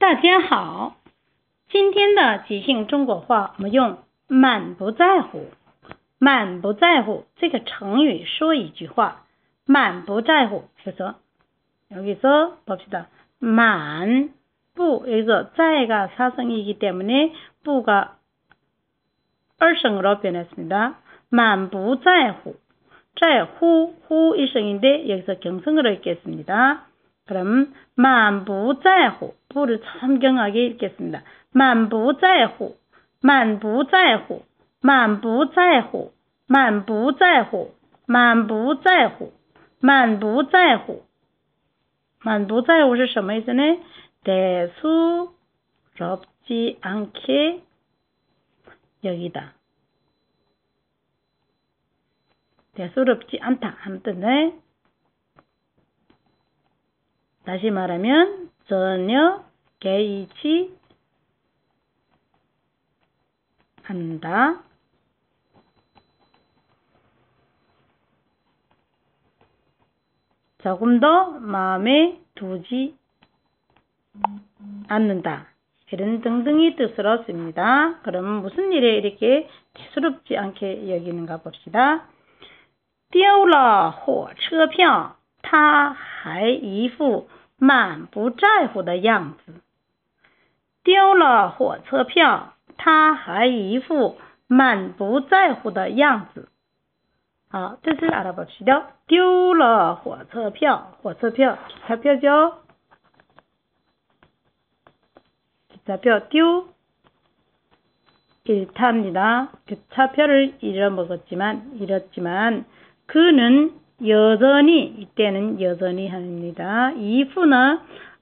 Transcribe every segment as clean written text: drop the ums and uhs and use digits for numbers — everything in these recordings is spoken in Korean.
大家好，今天的即兴中国话我们用满不在乎。满不在乎这个成语说一句话，满不在乎그래서 여기서 봅시다. 만 부 여기서 자가 사성이기 때문에 부가 얼성으로 변했습니다. 만부在乎 후 일성인데 여기서 경성으로 읽겠습니다. 그럼 만부在乎 부를 참경하게 읽겠습니다. 만부在乎만부在乎满不在乎满不在乎满不在乎满不在乎满不在乎是什么意思呢？ 대수롭지 않게 여기다. 대수롭지 않다 하는 뜻네. 다시 말하면 전혀 개의치 않다. 조금 더 마음에 두지 않는다. 이런 등등의 뜻으로 씁니다. 그럼 무슨 일에 이렇게 대수롭지 않게 여기는가 봅시다. 丢了火车票他还一副满不在乎的样子丢了火车票他还一副满不在乎的样子뜻을 알아봅시다. 丢了火车票 기차표죠. 기차표 丢 잃답니다. 기차표를 잃었지만 그는 여전히 이때는 여전히 합니다. 이후는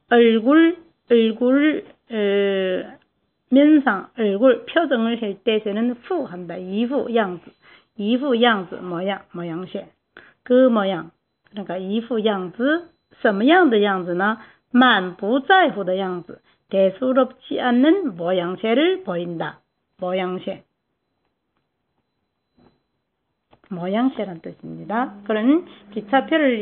면상 얼굴 표정을 할 때에는 후 한다. 이후样子 모양새 그 모양 그러니까 이후 样子什么样的样子呢? 满不在乎的样子 대수롭지 않는 모양새를 보인다. 모양새란 뜻입니다. 그런 기차표를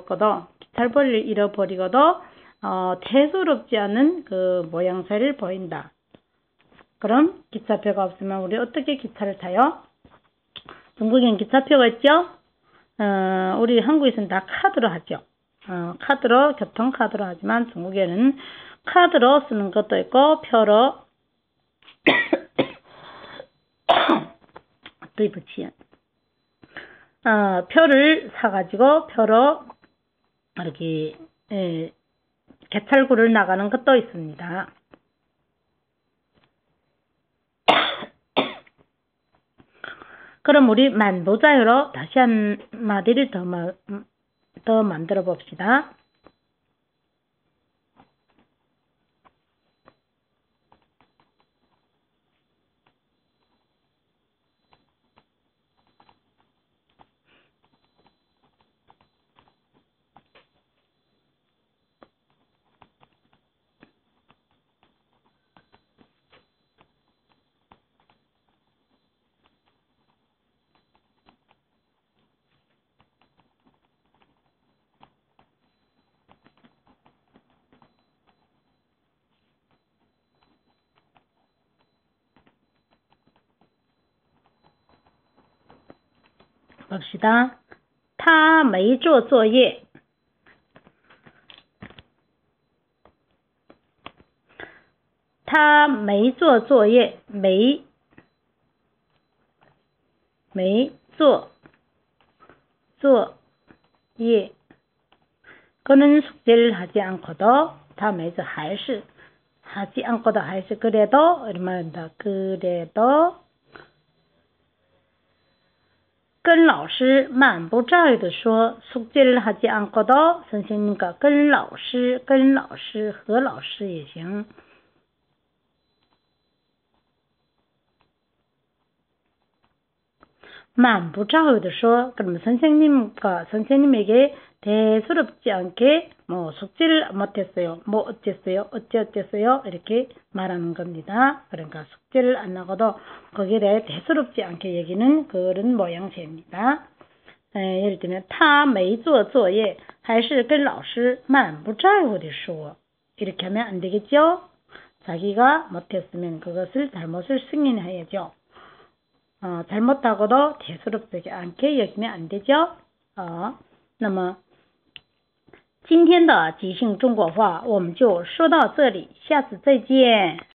잃어버리고도 대수롭지 않은 그 모양새를 보인다. 그럼 기차표가 없으면 우리 어떻게 기차를 타요? 중국엔 기차표가 있죠? 우리 한국에서는 다 카드로 하죠. 카드로, 교통카드로 하지만 중국에는 카드로 쓰는 것도 있고, 표로, 표를 사가지고, 표로, 이렇게, 개찰구를 나가는 것도 있습니다. 그럼 우리 만부자유로 다시 한 마디를 더 만들어 봅시다. 봅시다. 他没做作业 他没做作业 没做作业 그는 숙제를 하지 않고도 他没做 还是 하지 않고도 还是 그래도 이런 말입니다. 그래도 跟老师满不在乎地说 숙제를 하지 않고도 선생님과 跟老师和老师也行 满不在乎地说 그러면 선생님에게 대수롭지 않게 숙제를 못했어요. 어쨌어요 이렇게 말하는 겁니다. 그러니까 숙제를 안 하고도 거기에 대해 대수롭지 않게 얘기는 그런 모양새입니다. 예를 들면 他没做作业还是跟老师满不在乎地说 이렇게 하면 안 되겠죠? 자기가 못했으면 그것을 잘못을 승인해야죠. 잘못하고도 대수롭지 않게 여기면 안 되죠. 那么今天的即兴中国话我们就说到这里，下次再见。